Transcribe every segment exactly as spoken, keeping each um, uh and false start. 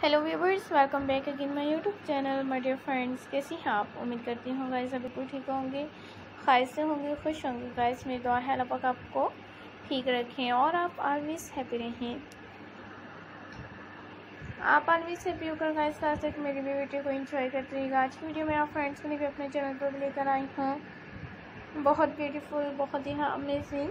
Hello viewers, welcome back again my YouTube channel my dear friends. कैसी हैं आप? उम्मीद करती हूँ गाइस सभी बिल्कुल ठीक होंगे, खैर से होंगे, खुश होंगे। गाइस मेरी दुआ है अल्लाह पाक आपको ठीक रखें और आप ऑलवेज हैप्पी रहें। आप ऑलवेज हैप्पी होकर गाइस साथ साथ मेरी भी वीडियो को एंजॉय करते रहिएगा। आज की वीडियो में आप फ्रेंड्स के लिए भी अपने चैनल पर लेकर आई हूँ बहुत ब्यूटीफुल, बहुत ही अमेजिंग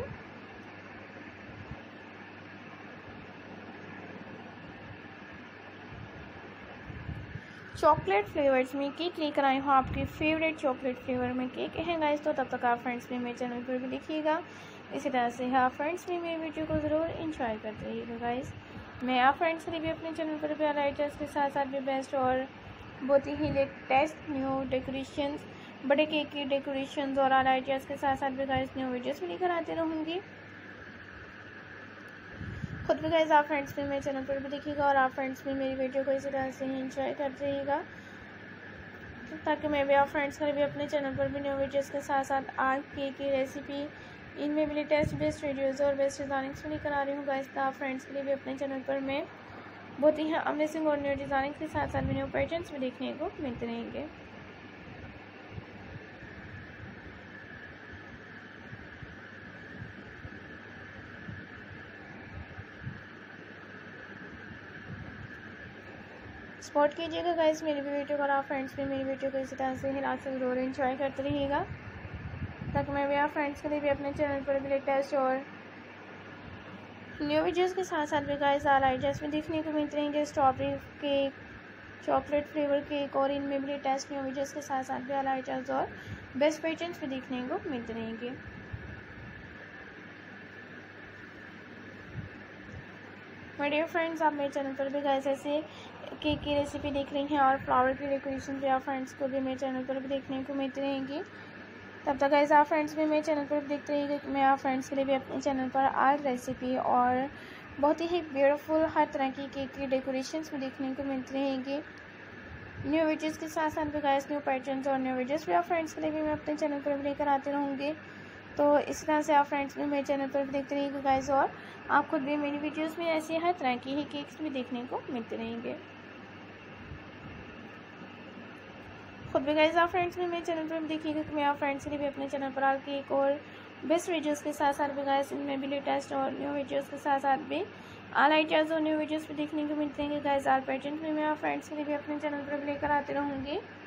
चॉकलेट फ्लेवर्स में केक लेकर आई हूँ। आपके फेवरेट चॉकलेट फ्लेवर में केक है गाइस, तो तब तक आप फ्रेंड्स में मेरे चैनल पर भी देखिएगा। इसी तरह से आप फ्रेंड्स में मेरी वीडियो को ज़रूर एंजॉय करते रहिएगा। गाइस मैं आप फ्रेंड्स के लिए भी अपने चैनल पर भी राइटर्स के साथ साथ भी बेस्ट और बहुत ही लेटेस्ट न्यू डेकोरेशन, बड़े केक की डेकोरेशन और राइटर्स के साथ साथ भी गाइस न्यू वीडियोज़ भी लेकर आते रहूँगी। खुद भी गाइस आप फ्रेंड्स में मेरे चैनल पर भी देखिएगा और आप फ्रेंड्स में मेरी वीडियो को इसी तरह से ही एंजॉय करते रहिएगा, ताकि मैं भी आप फ्रेंड्स के लिए भी अपने चैनल पर भी न्यू वीडियोस के साथ साथ आग केक की रेसिपी, इनमें भी लेटेस्ट बेस्ट वीडियोज़ और बेस्ट डिज़ाइनिंग्स भी लेकर आ रही हूँ। गाइस आप फ्रेंड्स के लिए भी अपने चैनल पर मैं बहुत ही अमेजिंग और न्यू डिज़ाइनिंग्स के साथ साथ भी न्यू पैटर्न्स भी देखने को मिलते रहेंगे। सपोर्ट कीजिएगा गाइस मेरी भी वीडियो को और आप फ्रेंड्स भी मेरी वीडियो को इसी तरह से हिला से ज़रूर एंजॉय करते रहिएगा, ताकि मैं भी आप फ्रेंड्स के लिए भी अपने चैनल पर भी लेटेस्ट और न्यू वीडियोज़ के साथ साथ भी गाइस आल आइडियाज़ में देखने को मिलते रहेंगे। Strawberry cake, chocolate flavour cake और इनमें भी लेटेस्ट न्यू वीडियोज़ के साथ साथ भी आल आइडियाज़ और बेस्ट पैटर्न्स भी देखने को मिलते रहेंगे। माय डियर फ्रेंड्स, आप मेरे चैनल पर भी गाइस ऐसे केक की रेसिपी देख रही हैं और फ्लावर की डेकोरेशन भी आप फ्रेंड्स को भी मेरे चैनल पर भी देखने को मिलती रहेंगी। तब तक गाइस आप फ्रेंड्स भी मेरे चैनल पर भी देखते रहिएगा कि मैं आप फ्रेंड्स के लिए भी अपने चैनल पर आर्ट रेसिपी और बहुत ही ब्यूटीफुल हर तरह की केक की डेकोरेशंस भी देखने को मिलती रहेंगी। न्यू वीडियोज़ के साथ साथ भी गाइस न्यू पैटर्न्स और न्यू वीडियोज़ भी आप फ्रेंड्स के लिए भी मैं अपने चैनल पर भी लेकर आते रहूँगी। तो इस तरह से आप फ्रेंड्स भी मेरे चैनल पर भी देखते रहिएगा गाइस, और आप खुद भी मेरी वीडियोज़ में ऐसी हर तरह की ही केक्स भी देखने को मिलते रहेंगे। खुद भी गाइस आप फ्रेंड्स भी मेरे चैनल पर भी देखिएगा कि मैं आप फ्रेंड्स के लिए भी अपने चैनल पर आल केक और बेस्ट वीडियोज़ के साथ साथ भी गाइस इनमें भी लेटेस्ट और न्यू वीडियोज़ के साथ साथ भी आल आइडियाज़ और न्यू वीडियोज़ भी देखने को मिलते हैं। गाइस आल पैटर्न में मैं आप फ्रेंड्स के लिए भी अपने चैनल पर भी लेकर आते रहूँगी।